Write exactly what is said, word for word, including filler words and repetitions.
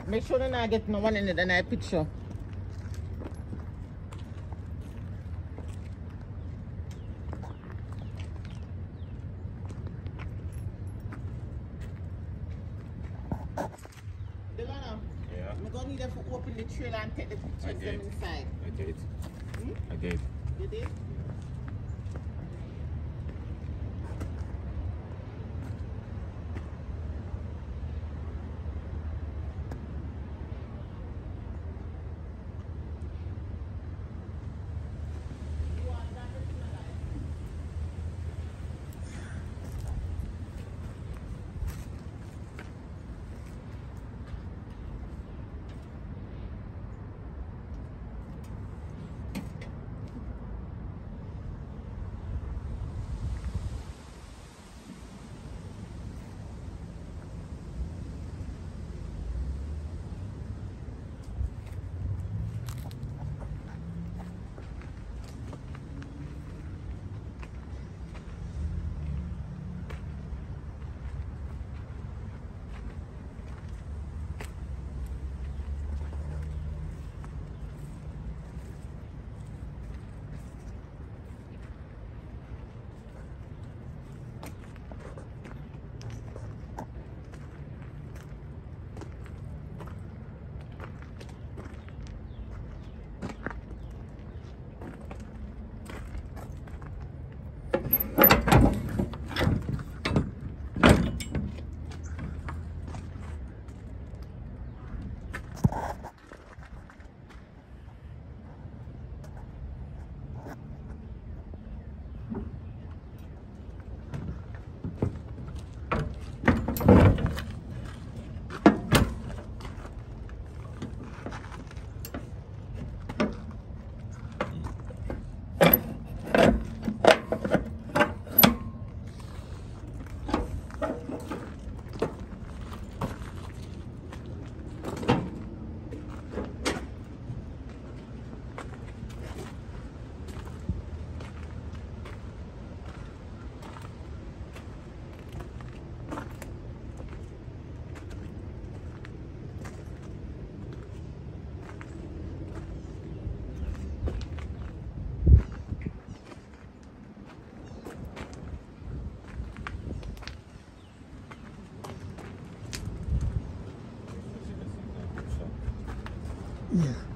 Make sure that I get no one in it and I picture. Delano, yeah. I'm going to need them to open the trailer and take the pictures them inside. I did. Hmm? I did. You did? Yeah.